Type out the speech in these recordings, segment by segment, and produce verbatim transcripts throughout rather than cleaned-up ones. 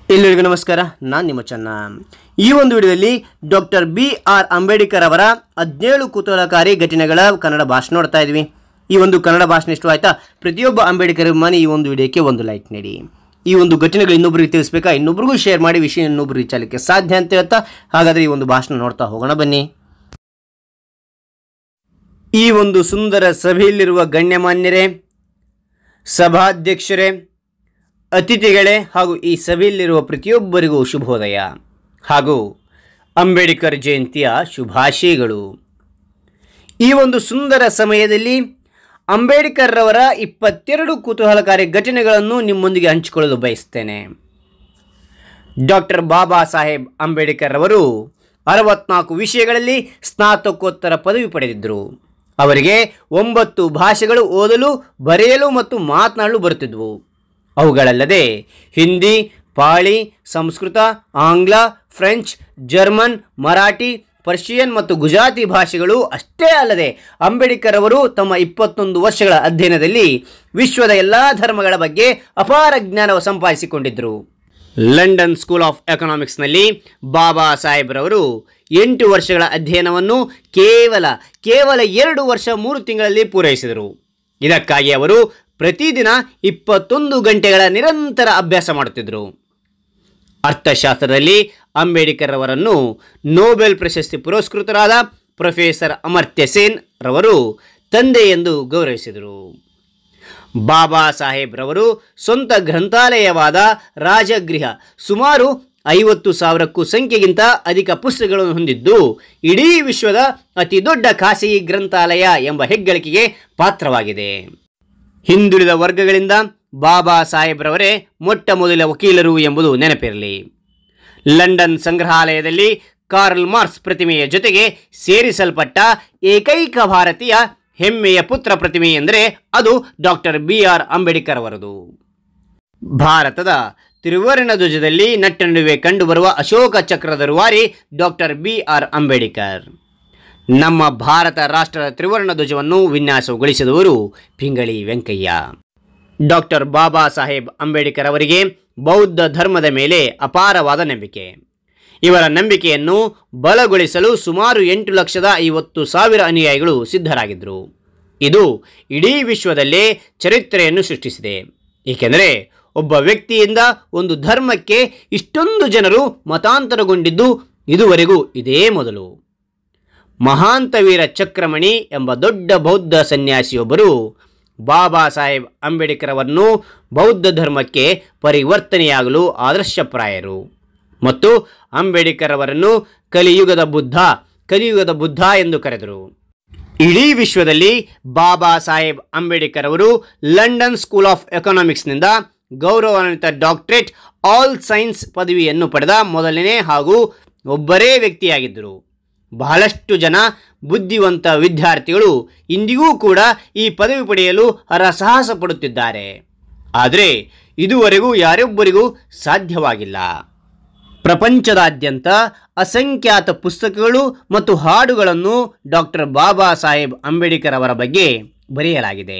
ಎಲ್ಲರಿಗೂ ನಮಸ್ಕಾರ, ನಾನು ನಿಮ್ಮ ಚೆನ್ನ. ಈ ಒಂದು ವಿಡಿಯೋದಲ್ಲಿ ಡಾಕ್ಟರ್ ಬಿ ಆರ್ ಅಂಬೇಡ್ಕರ್ ಅವರ ಹದಿನೇಳು ಕುತೂಹಲಕಾರಿ ಘಟನೆಗಳ ಕನ್ನಡ ಭಾಷಣ ನೋಡ್ತಾ ಇದ್ವಿ. ಈ ಒಂದು ಕನ್ನಡ ಭಾಷಣ ಇಷ್ಟ ಆಯ್ತಾ? ಪ್ರತಿಯೊಬ್ಬ ಅಂಬೇಡ್ಕರ್ ಅಭಿಮಾನಿ ಈ ಒಂದು ವಿಡಿಯೋಕ್ಕೆ ಒಂದು ಲೈಕ್ ನೀಡಿ. ಈ ಒಂದು ಘಟನೆಗಳು ಇನ್ನೊಬ್ಬರಿಗೆ ತಿಳಿಸ್ಬೇಕಾ, ಇನ್ನೊಬ್ರಿಗೂ ಶೇರ್ ಮಾಡಿ ವಿಷಯ ಇನ್ನೊಬ್ರು ರೀಚ್ ಆಗಲಿಕ್ಕೆ ಸಾಧ್ಯ ಅಂತ ಹೇಳ್ತಾ, ಹಾಗಾದರೆ ಈ ಒಂದು ಭಾಷಣ ನೋಡ್ತಾ ಹೋಗೋಣ ಬನ್ನಿ. ಈ ಒಂದು ಸುಂದರ ಸಭೆಯಲ್ಲಿರುವ ಗಣ್ಯಮಾನ್ಯರೇ, ಸಭಾಧ್ಯಕ್ಷರೇ, ಅತಿಥಿಗಳೇ ಹಾಗೂ ಈ ಸಭೆಯಲ್ಲಿರುವ ಪ್ರತಿಯೊಬ್ಬರಿಗೂ ಶುಭೋದಯ ಹಾಗೂ ಅಂಬೇಡ್ಕರ್ ಜಯಂತಿಯ ಶುಭಾಶಯಗಳು. ಈ ಒಂದು ಸುಂದರ ಸಮಯದಲ್ಲಿ ಅಂಬೇಡ್ಕರ್ ಅವರ ಇಪ್ಪತ್ತೆರಡು ಕುತೂಹಲಕಾರಿ ಘಟನೆಗಳನ್ನು ನಿಮ್ಮೊಂದಿಗೆ ಹಂಚಿಕೊಳ್ಳಲು ಬಯಸ್ತೇನೆ. ಡಾಕ್ಟರ್ ಬಾಬಾ ಸಾಹೇಬ್ ಅಂಬೇಡ್ಕರ್ ಅವರು ಅರವತ್ನಾಲ್ಕು ವಿಷಯಗಳಲ್ಲಿ ಸ್ನಾತಕೋತ್ತರ ಪದವಿ ಪಡೆದಿದ್ದರು. ಅವರಿಗೆ ಒಂಬತ್ತು ಭಾಷೆಗಳು ಓದಲು, ಬರೆಯಲು ಮತ್ತು ಮಾತನಾಡಲು ಬರುತ್ತಿದ್ದವು. ಅವುಗಳಲ್ಲದೆ ಹಿಂದಿ, ಪಾಳಿ, ಸಂಸ್ಕೃತ, ಆಂಗ್ಲ, ಫ್ರೆಂಚ್, ಜರ್ಮನ್, ಮರಾಠಿ, ಪರ್ಷಿಯನ್ ಮತ್ತು ಗುಜರಾತಿ ಭಾಷೆಗಳು ಅಷ್ಟೇ ಅಲ್ಲದೆ ಅಂಬೇಡ್ಕರ್ ಅವರು ತಮ್ಮ ಇಪ್ಪತ್ತೊಂದು ವರ್ಷಗಳ ಅಧ್ಯಯನದಲ್ಲಿ ವಿಶ್ವದ ಎಲ್ಲ ಧರ್ಮಗಳ ಬಗ್ಗೆ ಅಪಾರ ಜ್ಞಾನ ಸಂಪಾದಿಸಿಕೊಂಡಿದ್ದರು. ಲಂಡನ್ ಸ್ಕೂಲ್ ಆಫ್ ಎಕನಾಮಿಕ್ಸ್ನಲ್ಲಿ ಬಾಬಾ ಸಾಹೇಬ್ರವರು ಎಂಟು ವರ್ಷಗಳ ಅಧ್ಯಯನವನ್ನು ಕೇವಲ ಕೇವಲ ಎರಡು ವರ್ಷ ಮೂರು ತಿಂಗಳಲ್ಲಿ ಪೂರೈಸಿದರು. ಇದಕ್ಕಾಗಿ ಅವರು ಪ್ರತಿದಿನ ಇಪ್ಪತ್ತೊಂದು ಗಂಟೆಗಳ ನಿರಂತರ ಅಭ್ಯಾಸ ಮಾಡುತ್ತಿದ್ದರು. ಅರ್ಥಶಾಸ್ತ್ರದಲ್ಲಿ ಅಂಬೇಡ್ಕರ್ ಅವರನ್ನು ನೊಬೆಲ್ ಪ್ರಶಸ್ತಿ ಪುರಸ್ಕೃತರಾದ ಪ್ರೊಫೆಸರ್ ಅಮರ್ತ್ಯ ಸೇನ್ ರವರು ತಂದೆ ಎಂದು ಗೌರವಿಸಿದರು. ಬಾಬಾ ಸಾಹೇಬ್ ರವರು ಸ್ವಂತ ಗ್ರಂಥಾಲಯವಾದ ರಾಜಗೃಹ ಸುಮಾರು ಐವತ್ತು ಸಾವಿರಕ್ಕೂ ಸಂಖ್ಯೆಗಿಂತ ಅಧಿಕ ಪುಸ್ತಕಗಳನ್ನು ಹೊಂದಿದ್ದು, ಇಡೀ ವಿಶ್ವದ ಅತಿ ದೊಡ್ಡ ಖಾಸಗಿ ಗ್ರಂಥಾಲಯ ಎಂಬ ಹೆಗ್ಗಳಿಕೆಗೆ ಪಾತ್ರವಾಗಿದೆ. ಹಿಂದುಳಿದ ವರ್ಗಗಳಿಂದ ಬಾಬಾ ಸಾಹೇಬ್ರವರೇ ಮೊಟ್ಟ ಮೊದಲ ವಕೀಲರು ಎಂಬುದು ನೆನಪಿರಲಿ. ಲಂಡನ್ ಸಂಗ್ರಹಾಲಯದಲ್ಲಿ ಕಾರ್ಲ್ ಮಾರ್ಕ್ಸ್ ಪ್ರತಿಮೆಯ ಜೊತೆಗೆ ಸೇರಿಸಲ್ಪಟ್ಟ ಏಕೈಕ ಭಾರತೀಯ ಹೆಮ್ಮೆಯ ಪುತ್ರ ಪ್ರತಿಮೆ ಎಂದರೆ ಅದು ಡಾಕ್ಟರ್ ಬಿ ಆರ್ ಅಂಬೇಡ್ಕರ್ ಅವರದು. ಭಾರತದ ತ್ರಿವರ್ಣ ಧ್ವಜದಲ್ಲಿ ನಟ್ಟ ನಡುವೆ ಕಂಡುಬರುವ ಅಶೋಕ ಚಕ್ರದ ರೂವಾರಿ ಡಾಕ್ಟರ್ ಬಿ ಆರ್ ಅಂಬೇಡ್ಕರ್. ನಮ್ಮ ಭಾರತ ರಾಷ್ಟ್ರದ ತ್ರಿವರ್ಣ ಧ್ವಜವನ್ನು ವಿನ್ಯಾಸಗೊಳಿಸಿದವರು ಪಿಂಗಳಿ ವೆಂಕಯ್ಯ. ಡಾಕ್ಟರ್ ಬಾಬಾ ಸಾಹೇಬ್ ಅಂಬೇಡ್ಕರ್ ಅವರಿಗೆ ಬೌದ್ಧ ಧರ್ಮದ ಮೇಲೆ ಅಪಾರವಾದ ನಂಬಿಕೆ. ಇವರ ನಂಬಿಕೆಯನ್ನು ಬಲಗೊಳಿಸಲು ಸುಮಾರು ಎಂಟು ಲಕ್ಷದ ಐವತ್ತು ಸಾವಿರ ಅನುಯಾಯಿಗಳು ಸಿದ್ಧರಾಗಿದ್ದರು. ಇದು ಇಡೀ ವಿಶ್ವದಲ್ಲೇ ಚರಿತ್ರೆಯನ್ನು ಸೃಷ್ಟಿಸಿದೆ. ಏಕೆಂದರೆ ಒಬ್ಬ ವ್ಯಕ್ತಿಯಿಂದ ಒಂದು ಧರ್ಮಕ್ಕೆ ಇಷ್ಟೊಂದು ಜನರು ಮತಾಂತರಗೊಂಡಿದ್ದು ಇದುವರೆಗೂ ಇದೇ ಮೊದಲು. ಮಹಾಂತವೀರ ಚಕ್ರಮಣಿ ಎಂಬ ದೊಡ್ಡ ಬೌದ್ಧ ಸನ್ಯಾಸಿಯೊಬ್ಬರು ಬಾಬಾ ಸಾಹೇಬ್ ಅಂಬೇಡ್ಕರ್ ಅವರನ್ನು ಬೌದ್ಧ ಧರ್ಮಕ್ಕೆ ಪರಿವರ್ತನೆಯಾಗಲು ಆದರ್ಶಪ್ರಾಯರು ಮತ್ತು ಅಂಬೇಡ್ಕರ್ ಅವರನ್ನು ಕಲಿಯುಗದ ಬುದ್ಧ ಕಲಿಯುಗದ ಬುದ್ಧ ಎಂದು ಕರೆದರು. ಇಡೀ ವಿಶ್ವದಲ್ಲಿ ಬಾಬಾ ಸಾಹೇಬ್ ಅಂಬೇಡ್ಕರ್ ಅವರು ಲಂಡನ್ ಸ್ಕೂಲ್ ಆಫ್ ಎಕನಾಮಿಕ್ಸ್ನಿಂದ ಗೌರವಾನ್ವಿತ ಡಾಕ್ಟರೇಟ್ ಆಲ್ ಸೈನ್ಸ್ ಪದವಿಯನ್ನು ಪಡೆದ ಮೊದಲನೇ ಹಾಗೂ ಒಬ್ಬರೇ ವ್ಯಕ್ತಿಯಾಗಿದ್ದರು. ಬಹಳಷ್ಟು ಜನ ಬುದ್ಧಿವಂತ ವಿದ್ಯಾರ್ಥಿಗಳು ಇಂದಿಗೂ ಕೂಡ ಈ ಪದವಿ ಪಡೆಯಲು ಹರಸಾಹಸ ಪಡುತ್ತಿದ್ದಾರೆ. ಆದರೆ ಇದುವರೆಗೂ ಯಾರೊಬ್ಬರಿಗೂ ಸಾಧ್ಯವಾಗಿಲ್ಲ. ಪ್ರಪಂಚದಾದ್ಯಂತ ಅಸಂಖ್ಯಾತ ಪುಸ್ತಕಗಳು ಮತ್ತು ಹಾಡುಗಳನ್ನು ಡಾಕ್ಟರ್ ಬಾಬಾ ಸಾಹೇಬ್ ಅಂಬೇಡ್ಕರ್ ಅವರ ಬಗ್ಗೆ ಬರೆಯಲಾಗಿದೆ.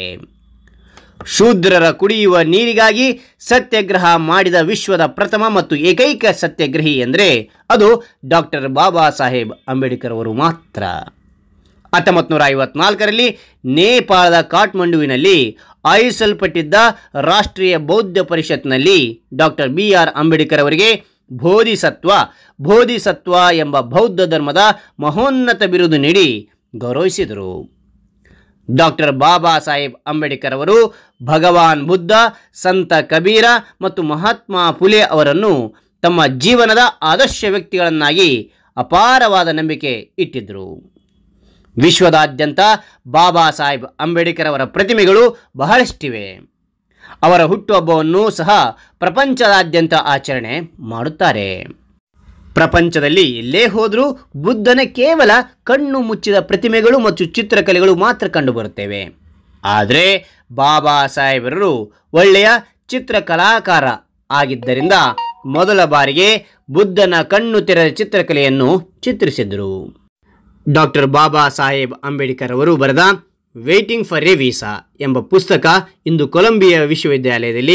ಶೂದ್ರರ ಕುಡಿಯುವ ನೀರಿಗಾಗಿ ಸತ್ಯಾಗ್ರಹ ಮಾಡಿದ ವಿಶ್ವದ ಪ್ರಥಮ ಮತ್ತು ಏಕೈಕ ಸತ್ಯಾಗ್ರಹಿ ಎಂದರೆ ಅದು ಡಾಕ್ಟರ್ ಬಾಬಾ ಸಾಹೇಬ್ ಅಂಬೇಡ್ಕರ್ ಅವರು ಮಾತ್ರ. ಹತ್ತೊಂಬತ್ತು ನೂರ ಐವತ್ನಾಲ್ಕರಲ್ಲಿ ನೇಪಾಳದ ಕಾಠ್ಮಂಡುವಿನಲ್ಲಿ ಆಯೋಜಿಸಲ್ಪಟ್ಟಿದ್ದ ರಾಷ್ಟ್ರೀಯ ಬೌದ್ಧ ಪರಿಷತ್ನಲ್ಲಿ ಡಾಕ್ಟರ್ ಬಿ ಆರ್ ಅಂಬೇಡ್ಕರ್ ಅವರಿಗೆ ಬೋಧಿಸತ್ವ ಬೋಧಿಸತ್ವ ಎಂಬ ಬೌದ್ಧ ಧರ್ಮದ ಮಹೋನ್ನತ ಬಿರುದು ನೀಡಿ ಗೌರವಿಸಿದರು. ಡಾಕ್ಟರ್ ಬಾಬಾ ಸಾಹೇಬ್ ಅಂಬೇಡ್ಕರ್ ಅವರು ಭಗವಾನ್ ಬುದ್ಧ, ಸಂತ ಕಬೀರ ಮತ್ತು ಮಹಾತ್ಮ ಫುಲೆ ಅವರನ್ನು ತಮ್ಮ ಜೀವನದ ಆದರ್ಶ ವ್ಯಕ್ತಿಗಳನ್ನಾಗಿ ಅಪಾರವಾದ ನಂಬಿಕೆ ಇಟ್ಟಿದ್ದರು. ವಿಶ್ವದಾದ್ಯಂತ ಬಾಬಾ ಸಾಹೇಬ್ ಅಂಬೇಡ್ಕರ್ ಅವರ ಪ್ರತಿಮೆಗಳು ಬಹಳಷ್ಟಿವೆ. ಅವರ ಹುಟ್ಟುಹಬ್ಬವನ್ನು ಸಹ ಪ್ರಪಂಚದಾದ್ಯಂತ ಆಚರಣೆ ಮಾಡುತ್ತಾರೆ. ಪ್ರಪಂಚದಲ್ಲಿ ಎಲ್ಲೇ ಹೋದರೂ ಬುದ್ಧನ ಕೇವಲ ಕಣ್ಣು ಮುಚ್ಚಿದ ಪ್ರತಿಮೆಗಳು ಮತ್ತು ಚಿತ್ರಕಲೆಗಳು ಮಾತ್ರ ಕಂಡುಬರುತ್ತವೆ. ಆದರೆ ಬಾಬಾ ಸಾಹೇಬರು ಒಳ್ಳೆಯ ಚಿತ್ರಕಲಾಕಾರ ಆಗಿದ್ದರಿಂದ ಮೊದಲ ಬಾರಿಗೆ ಬುದ್ಧನ ಕಣ್ಣು ತೆರೆದ ಚಿತ್ರಕಲೆಯನ್ನು ಚಿತ್ರಿಸಿದರು. ಡಾಕ್ಟರ್ ಬಾಬಾ ಸಾಹೇಬ್ ಅಂಬೇಡ್ಕರ್ ಅವರು ಬರೆದ ವೇಟಿಂಗ್ ಫಾರ್ ಎ ವೀಸಾ ಎಂಬ ಪುಸ್ತಕ ಇಂದು ಕೊಲಂಬಿಯಾ ವಿಶ್ವವಿದ್ಯಾಲಯದಲ್ಲಿ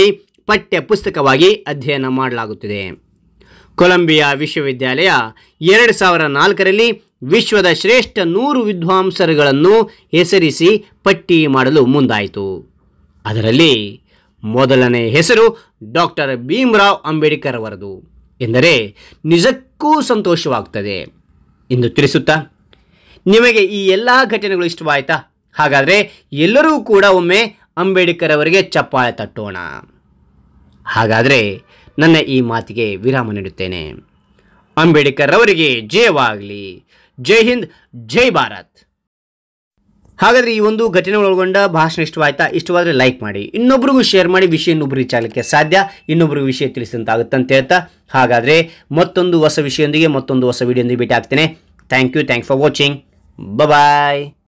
ಪಠ್ಯ ಪುಸ್ತಕವಾಗಿ ಅಧ್ಯಯನ ಮಾಡಲಾಗುತ್ತಿದೆ. ಕೊಲಂಬಿಯಾ ವಿಶ್ವವಿದ್ಯಾಲಯ ಎರಡು ಸಾವಿರ ನಾಲ್ಕರಲ್ಲಿ ವಿಶ್ವದ ಶ್ರೇಷ್ಠ ನೂರು ವಿದ್ವಾಂಸರುಗಳನ್ನು ಹೆಸರಿಸಿ ಪಟ್ಟಿ ಮಾಡಲು ಮುಂದಾಯಿತು. ಅದರಲ್ಲಿ ಮೊದಲನೇ ಹೆಸರು ಡಾಕ್ಟರ್ ಭೀಮರಾವ್ ಅಂಬೇಡ್ಕರ್ ಅವರದು ಎಂದರೆ ನಿಜಕ್ಕೂ ಸಂತೋಷವಾಗುತ್ತದೆ ಎಂದು ತಿಳಿಸುತ್ತಾ, ನಿಮಗೆ ಈ ಎಲ್ಲ ಘಟನೆಗಳು ಇಷ್ಟವಾಯಿತಾ? ಹಾಗಾದರೆ ಎಲ್ಲರೂ ಕೂಡ ಒಮ್ಮೆ ಅಂಬೇಡ್ಕರ್ ಅವರಿಗೆ ಚಪ್ಪಾಳೆ ತಟ್ಟೋಣ. ಹಾಗಾದರೆ ನನ್ನ ಈ ಮಾತಿಗೆ ವಿರಾಮ ನೀಡುತ್ತೇನೆ. ಅಂಬೇಡ್ಕರ್ ಅವರಿಗೆ ಜಯವಾಗಲಿ. ಜೈ ಹಿಂದ್, ಜೈ ಭಾರತ್. ಹಾಗಾದರೆ ಈ ಒಂದು ಘಟನೆ ಒಳಗೊಂಡ ಭಾಷಣ ಇಷ್ಟವಾಯ್ತಾ? ಇಷ್ಟವಾದರೆ ಲೈಕ್ ಮಾಡಿ, ಇನ್ನೊಬ್ರಿಗೂ ಶೇರ್ ಮಾಡಿ, ವಿಷಯ ಇನ್ನೊಬ್ರು ರೀಚ್ ಆಗಲಿಕ್ಕೆ ಸಾಧ್ಯ, ಇನ್ನೊಬ್ರಿಗೆ ವಿಷಯ ತಿಳಿಸಿದಂತಾಗುತ್ತೆ ಅಂತ ಹೇಳ್ತಾ, ಹಾಗಾದರೆ ಮತ್ತೊಂದು ಹೊಸ ವಿಷಯದೊಂದಿಗೆ ಮತ್ತೊಂದು ಹೊಸ ವಿಡಿಯೋದೊಂದಿಗೆ ಭೇಟಿ ಆಗ್ತೇನೆ. Thank you thank for watching. Bye.